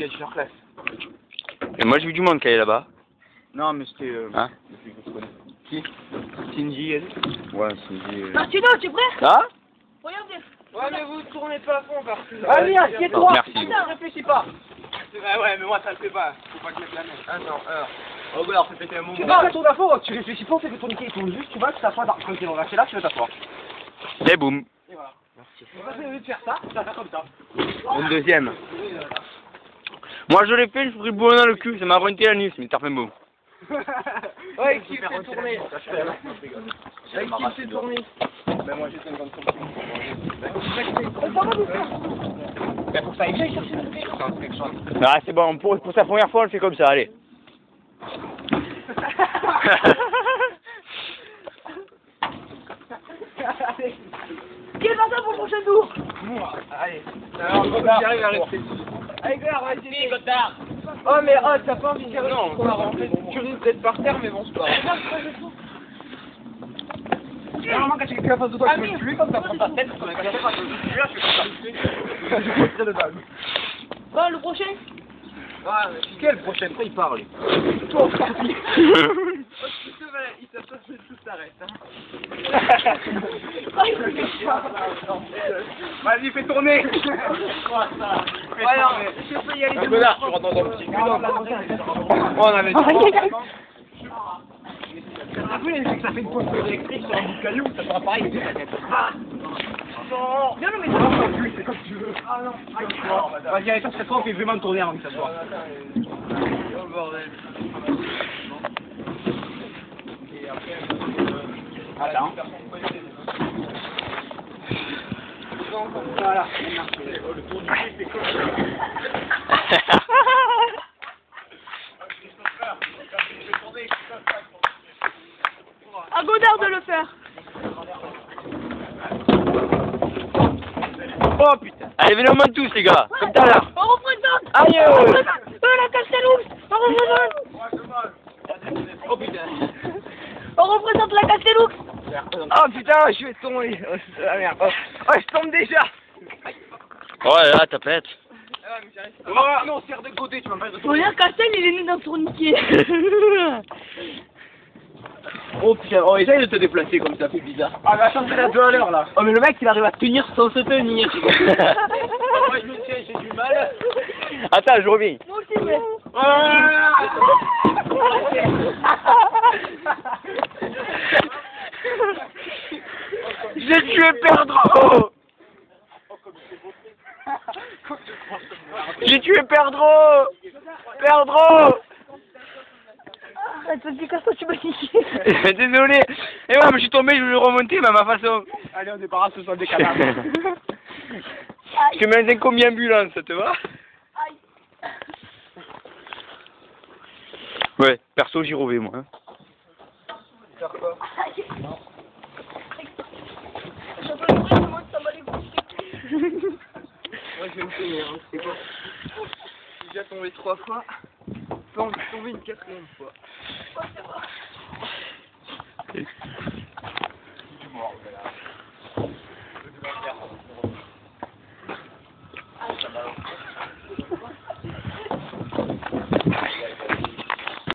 a du surclasse. Et moi j'ai vu du monde qui allait là-bas. Non, mais c'était. Hein? Qui? Cindy, elle. Ouais, Cindy. Martino, tu es prêt? Ah? Regarde. Ouais, mais vous tournez pas à fond parce que. Allez, assieds-toi! Merci. Putain, Réfléchis pas! Ouais, mais moi ça le fait pas. Faut pas que je mette la main. Attends, oh, bah alors, fais péter un moment. Tu vas à ton info, tu réfléchis pas, on fait que ton équipe tourne juste, tu vas, tu t'assois dans quand ils vont rester là, tu vas t'asseoir. Et boum. Et voilà. Merci. On va essayer de faire ça, tu vas faire comme ça. Une deuxième. Moi je l'ai fait, je pris le boulot dans le cul, ça m'a pointé la nuit, mais t'as fait beau. Ouais, qui fait tourner? Ouais, qui fait tourner? Ben moi j'ai 50 centimes. Ben faut que ça aille bien chercher le truc. Ah c'est bon, pour sa première fois on le fait comme ça, allez. Qui est parti pour le prochain tour? Allez. Alors, j'arrive à rester. Allez, gars, on va essayer. Oh, mais oh, t'as pas envie de dire non, en fait, tu risques d'être par terre, mais bon, c'est pas grave. Normalement, quand tu es quelqu'un face de toi, tu peux plus, comme ça prend ta tête, comme un café, quand tu es là, tu fais comme ça. Je suis très de dalle. Bon, le prochain? Ah, quel prochain? Après, il parle. Toi, parti. Il s'assoit, tout s'arrête. Vas-y, fais tourner. Ouais, non, je peux y aller. Un connard, tu rentres dans ton petit cul. On avait dit. T'as vu, que ça fait une pointe électrique sur un bout de caillou, ça sera pareil. Non, non, mais C'est comme tu veux. Ah non. Vas-y, allez, ça serait trop, on fait vraiment tourner avant que ça soit. Oh, bordel. Attends. Voilà. Le tour du cul, c'est quoi? à Godard de le faire. Oh putain. Allez, venez au moins tous les gars, comme tout à l'heure. On représente. Aïe. On représente. La Castelloux. On représente. Oh putain. On représente la Castelloux. Oh putain, je vais tomber. Oh, ah merde. Oh, je tombe déjà. Ouais, là, tapette. Oh non, serre de côté, tu vas pas être. Regarde, Castel, il est né dans le tourniquet. Oh putain, oh essaye de te déplacer comme ça, c'est bizarre. Ah va changer la 2 à l'heure là. Oh mais le mec il arrive à tenir sans se tenir. Moi je me tiens, j'ai du mal. Attends, je reviens. Moi aussi, mais... J'ai tué Perdreau. J'ai tué Perdreau. Perdreau. Arrête, vas-y, casse-toi, tu m'as niqué. Désolé. Et ouais, mais je suis tombé, je vais remonter, mais à ma façon. Allez, on débarrasse ce soir des cadavres. Je te mets un combi ambulance, ça te va? Aïe. Ouais, perso, j'y reviens, moi. Hein. Faire quoi? Non. J'entends le bruit, moi, ça m'a les couilles. Moi je vais me tenir, hein, c'est quoi? J'ai déjà tombé 3 fois. Pas envie de tomber une 4e fois. Ouais, c'est vrai. C'est mort, là.